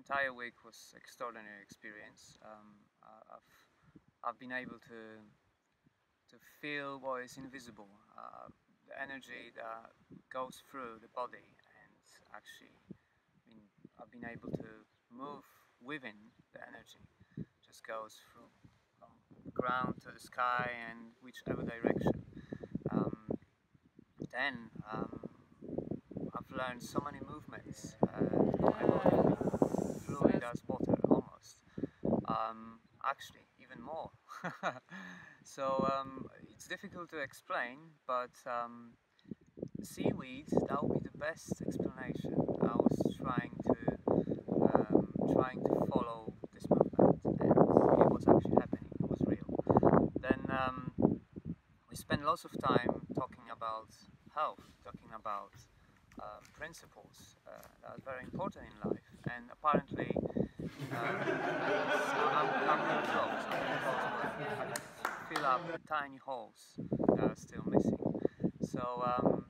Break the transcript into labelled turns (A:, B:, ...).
A: entire week was extraordinary experience. I've been able to feel what is invisible, the energy that goes through the body, and actually I've been able to move within the energy. Just goes from the ground to the sky and whichever direction. Then I've learned so many movements. My body fluid as water almost. Actually, even more. So it's difficult to explain, but seaweed, that would be the best explanation. I was trying to follow this movement, and it was actually happening. It was real. Then we spent lots of time talking about health, talking about principles that are very important in life, and apparently I'm really close. I'm really close, but I can fill up tiny holes that are still missing. So